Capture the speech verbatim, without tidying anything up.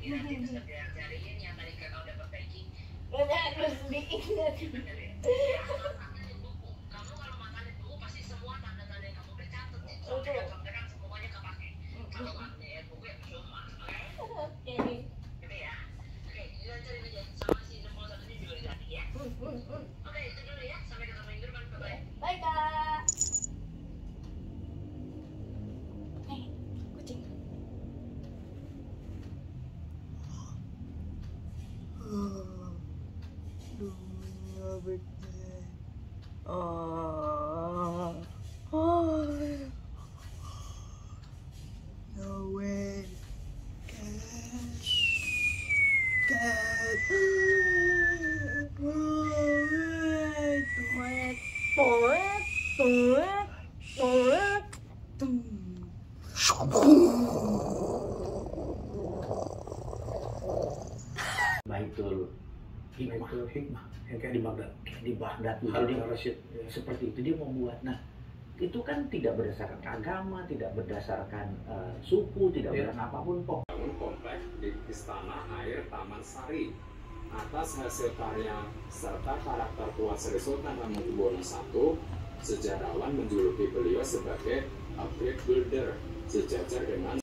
lagi nanti terus cari-cariin yang tadi kakak udah perbaiki. Udah harus diingat. Bener ya? Ya, makanin buku. Kamu kalau makanin buku pasti semua tanda-tanda yang kamu udah catat ya. Contekan-contekan semuanya kepake. Kalau nggak ya buku ya percuma, oke? Oke. Gitu ya. Oke, dilancarin aja. Sama si jempol satu ini juga dilatih ya. Oke, itu dulu ya. Sampai ketemu minggu depan. Bye-bye. Bye kak. Eh, kucing. Dunia betul. Oh, oh, no way, cat, cat, toilet, toilet, toilet, toilet, toilet, Baitul hikmah, Baitul hikmah yang kayak di Baghdad. kayak di Baghdad tuh. Harun Jadi al-Rasyid. Ya. seperti itu dia membuat. Nah, itu kan tidak berdasarkan agama, tidak berdasarkan uh, suku, tidak Ya. berdasarkan apapun kok. Bangun kompleks di Istana Air Taman Sari atas hasil karya serta karakter kuat Sri Sultan Hamengkubuwono satu, sejarawan menjuluki beliau sebagai a great builder, sejajar dengan